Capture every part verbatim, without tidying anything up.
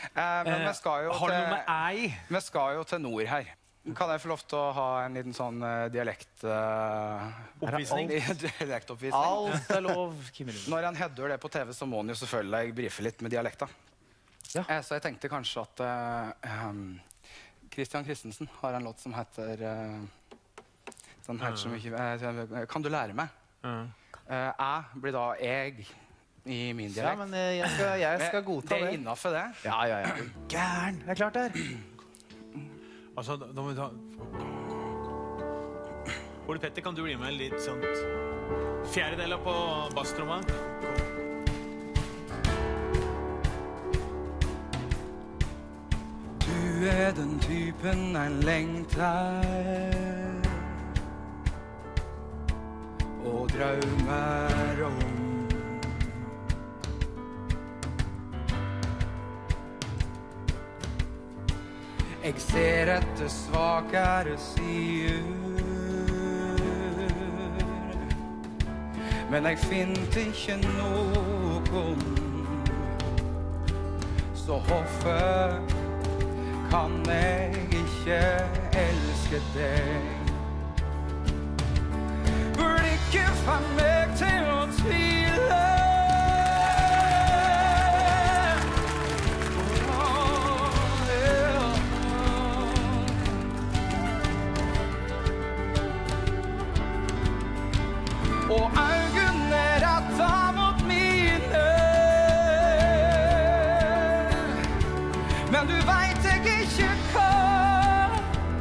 Eh, men vi skal jo Har du til, noe med ei? vi skal jo til nord her. Kan jeg få lov til å ha en liten sånn uh, dialekt... Uh, Oppvisning? Dialektoppvisning. Alt er lov, Kim Elund. Når han hedder det på T V, så må han jo selvfølgelig brife litt med dialekta. Ja. Eh, så jeg tenkte kanskje at uh, um, Christian Christensen har en låt som heter... Uh, den heter så mye... Uh, kan du lære meg? Uh. Uh, jeg blir da jeg i min dialekt. Ja, men uh, jeg, skal, jeg skal godta det. Det er innenfor det. Ja, ja, ja. Gæren, det er klart det er. Altså, da, da må vi ta... Ole Petter, kan du bli med litt sånt fjerdedeler på basstromma? Du er den typen en lengter og drømmer om. Jeg ser etter svakere sider, men jeg finner ikke noen. Så hvorfor kan jeg ikke elske deg? Blikket får meg til å tvile. Og øynene rettet mot mine. Men du vet jeg ikke hva.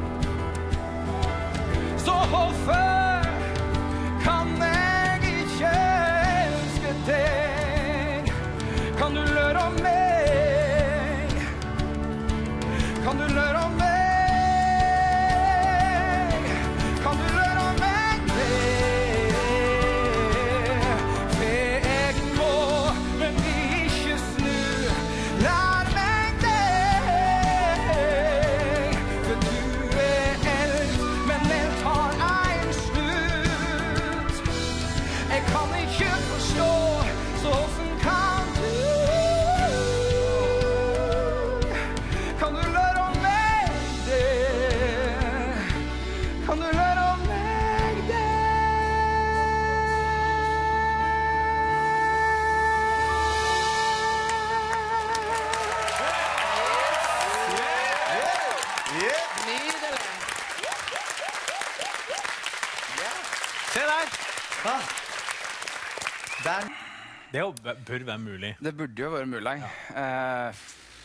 Så hvorfor kan jeg ikke elske deg? Kan du løre om meg? Kan du løre om meg? Kan du løre om meg? Det jo bør være mulig. Det burde jo være mulig. Ja. Uh,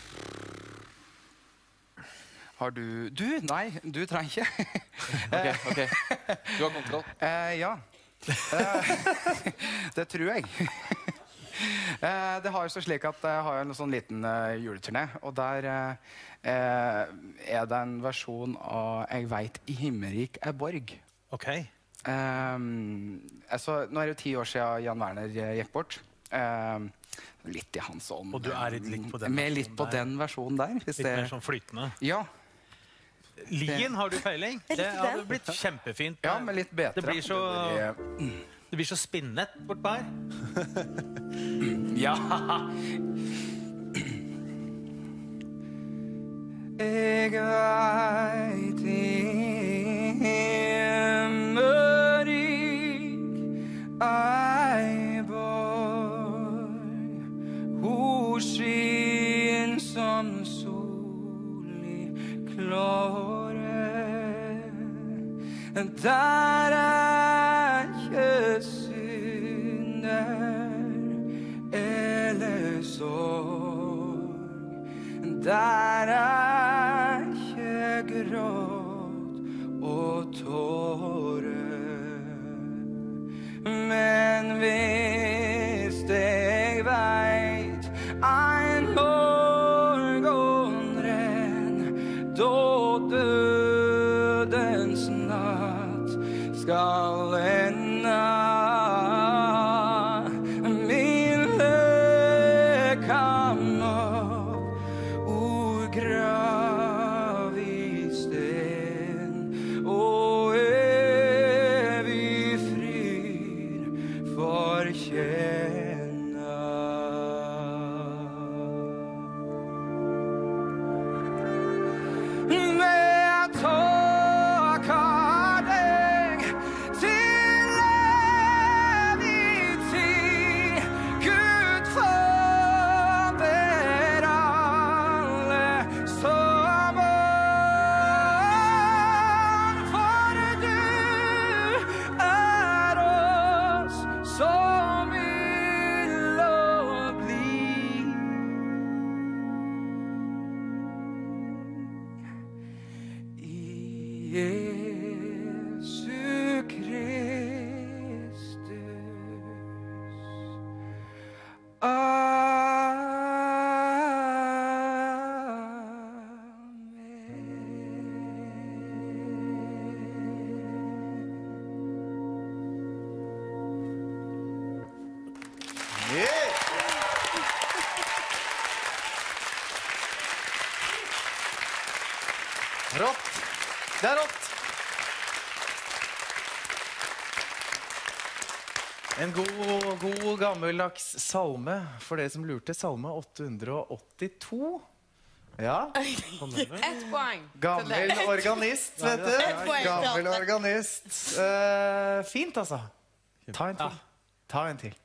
har du... Du? Nei, du trenger ikke. Ok, ok. Du har kontroll. Uh, ja. Uh, det tror jeg. uh, det har jo så slik at jeg har en sånn liten uh, juleturné, og der uh, er det en versjon av Jeg vet i himmerik er borg. Ok. Um, altså, nå er det jo ti år siden Jan Werner gikk bort. Uh, litt i hans ånd. Og du er litt på den med litt på der. den versjonen der. Litt det... mer sånn flytende. Ja. Lien, har du peiling? Det hadde blitt kjempefint. Ja, men litt bedre. Det blir så, det blir så spinnet bort her. Ja. Jeg vet himmerik ei borg, hun skinn som solig klare. Der er ikke synder eller sorg. Der er ikke gråt og tårer. Men hvis jeg vet en morgenrenn, da dødens natt skal ende. Min løk kan opp ord grav i sten, og evig fryd fortjena. Jesu Kristus. Rått. Det er rått. En god, god gammeldags salme, for dere som lurte, salme åtte hundre åttito. Ja, Ett poeng. gammel organist, vet du. Ett poeng, Gammel Bjarte. organist. Eh, fint, altså. Ta en til. Ta en til.